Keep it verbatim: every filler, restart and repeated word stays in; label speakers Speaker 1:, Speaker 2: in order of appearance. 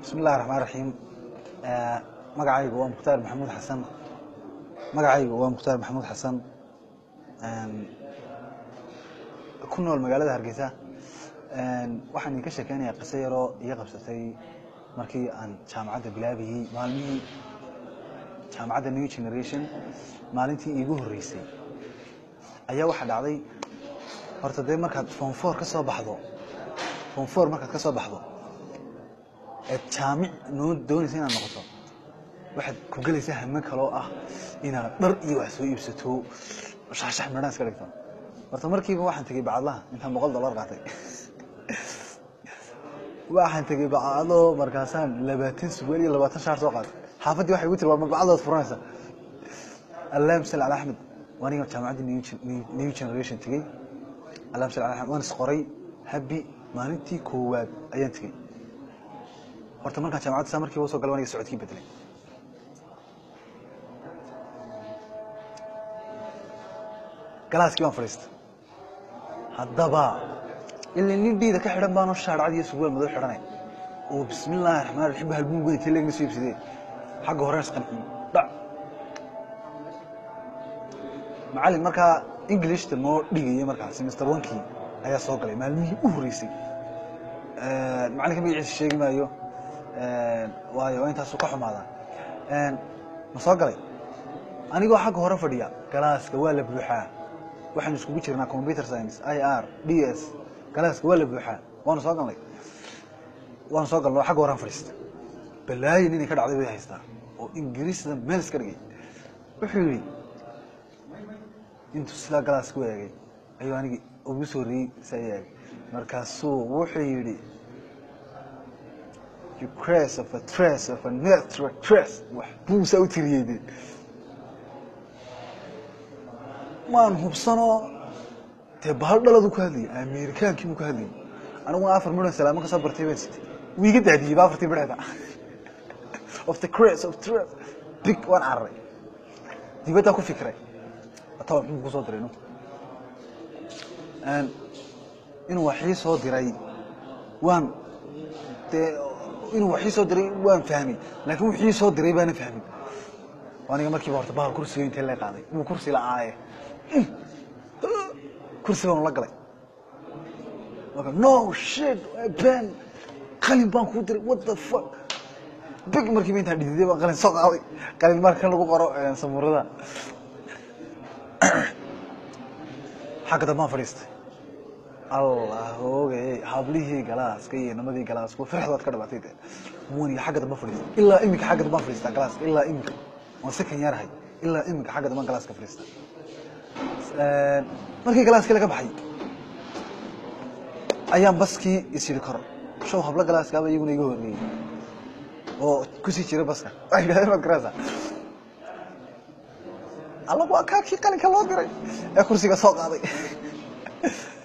Speaker 1: بسم الله الرحمن الرحيم. مقعي هو مختار محمود حسن. مقعي هو مختار محمود حسن. كنا المجال ده هرجيسة. waxaan ka sheekeynaa qiso yar oo iga qabsatay markii aan jaamacadda bilaabay maalmihii jaamacadda new generation maalintii iigu horeysay ayaa waxa dhacday horta de markaad form four ka soo baxdo form four markaad ka soo baxdo ee jaamic noo doonaysa inaad noqoto waxaad ku galaysaa hamma kale oo ah inaad dhar iyo wax soo iibsato shaashax meedhan iska dhigto horta markiiba waxaan tagay bacadlaha inta boqol dollar qaatay waxaan tagay bacado markaasaan labaatan suwaal iyo labaatan shaar soo qaatay xaafadii waxay ugu tiri waa bacadood furanaysa allaahum salli ala ahmed waaniga jaamacadda new generation tagay allaahum salli ala ahmed waan isqoray habi maalintii koowaad ayaan tagay horta markaan jaamacadda saa markii soo galay waaniga socodkii bedelay galaaskii waan fadhiistay haddaba اللي نبي إذا كحرم بانو الشارع عادي يسوي الموضوع حرناي وبسم الله الرحمن الرحيم هالبون قولي تلاقي نسوي بسيدي حقه هراس قنحي ضع معلم مركا إنجليش تمو دقيقة مركا سمستر وانكي هيا صوق لي معلمي أوريسي آه معلم كم يعيش الشيء ما يو آه وايو وين تسوقهم هذا آه مصوق لي أنا جو حقه هرا فديا كلاس كوالة بروحه واحد نسكو بيشرنا كمبيوتر ساينس اي ار دي اس كلاس ولا بوحه وانا soo galnay waan soo galnay xaq waran fariista balaayin inay ka dhacday way haystaa oo ingiriisda meel iska dhigay wuxuu yiri intu sida galaas ku eegay ayuu anigi ugu soo riiyay sayay markaasuu wuxuu yiri you crash of a trace of a network trace wax buu soo tiriyay maan hubsano te bahal dhaladu ku hadlay Ameerikaankii ku hadlay anigu afar milyan salaamo ka soo bartay baan sitay wiiga daadiyay afartii bidhada of the craze of truth big one array dibada ku fikray ataa wuxuu ku soo direeno aan inuu waxii soo diray waan te inuu waxii soo diray waan fahmay laakiin wixii soo diray baan fahmin waaniga markii horta bahal kursiga inta la qaaday uu kursi la aaye kursi baan la galay waka no shit ben qalin baan ku diray what the fuck big markii inta dhididay baan qalin soo qaaday qalin markan lagu qoro samuurada xaqada ma fariistay allah oogay hablihi galaaska iyo namadii galaaska farxad ka dhabatay muuni xaqada ma fariistay ilaa imika xaqada ma fariistay galaaska ilaa imika waan sakan yarahay ilaa imika xaqada ma galaaska fariistay markii galaaska laga baxay ayaan baskii isiri karo show habla galaaska ba iyaguna iga horeeyay oo ku sii jira baska ay gaadhay madrasa alla waa ka kii qalinka loo diray ee kursiga soo qaaday